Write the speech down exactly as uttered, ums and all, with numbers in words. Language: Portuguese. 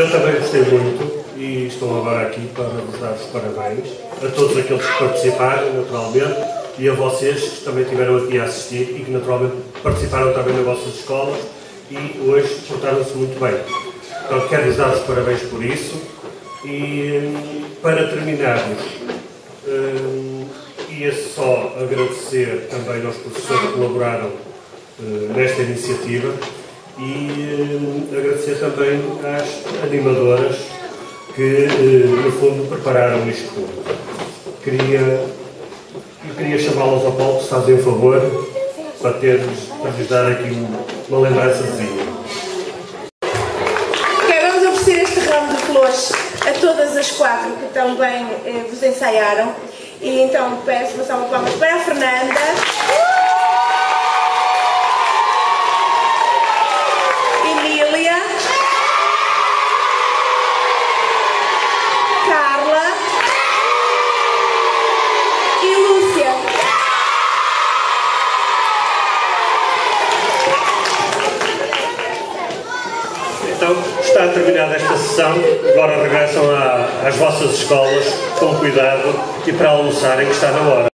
Eu também gostei muito e estou agora aqui para vos dar os parabéns a todos aqueles que participaram, naturalmente, e a vocês que também estiveram aqui a assistir e que naturalmente participaram também nas vossas escolas e hoje portaram-se muito bem. Então quero-vos dar os parabéns por isso e para terminarmos, hum, ia só agradecer também aos professores que colaboraram hum, nesta iniciativa e hum, agradecer também às animadoras que, hum, no fundo, prepararam isto tudo. Queria, eu queria chamá-las ao palco, se fazem um favor, para, termos, para vos dar aqui uma lembrançazinha. Ok, vamos oferecer este ramo de flores a todas as quatro que também eh, vos ensaiaram. E então peço uma salva de palmas para a Fernanda. Emília. Carla. E Lúcia. Então, está terminada esta sessão, agora regressam à, às vossas escolas, com cuidado e para almoçarem, que está na hora.